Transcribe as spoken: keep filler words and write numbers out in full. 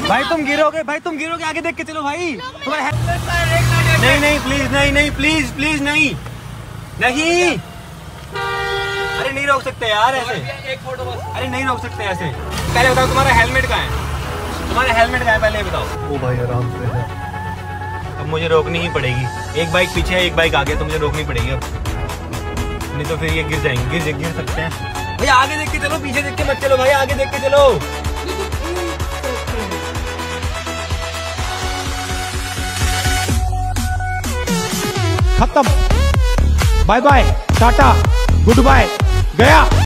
भाई तुम गिरोगे, भाई तुम गिरोगे, आगे देख के चलो भाई। तुम्हारे नहीं नहीं प्लीज नहीं नहीं प्लीज प्लीज नहीं नहीं। अरे नहीं रोक सकते यार ऐसे, एक फोटो बस। अरे नहीं रोक सकते ऐसे। पहले बताओ तुम्हारा हेलमेट कहाँ है, तुम्हारा हेलमेट कहाँ है पहले बताओ। ओ भाई आराम से है। अब मुझे रोकनी ही पड़ेगी। एक बाइक पीछे है, एक बाइक आगे, तो मुझे रोकनी पड़ेगी अब, नहीं तो फिर ये गिर जाएंगे। गिर गिर सकते हैं भाई। आगे देख के चलो, पीछे देख के मत चलो भाई, आगे देख के चलो। खत्म, bye bye, tata, goodbye, गया।